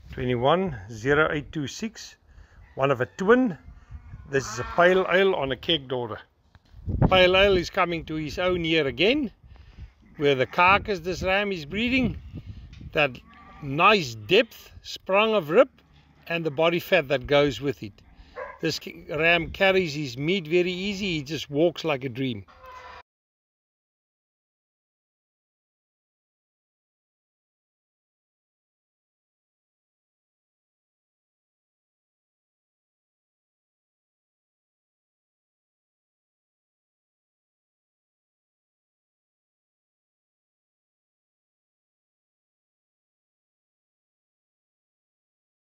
210826, one of a twin. This is a pale ale on a keg daughter. Pale ale is coming to his own here again, where the carcass this ram is breeding, that nice depth, sprung of rib, and the body fat that goes with it. This ram carries his meat very easy. He just walks like a dream.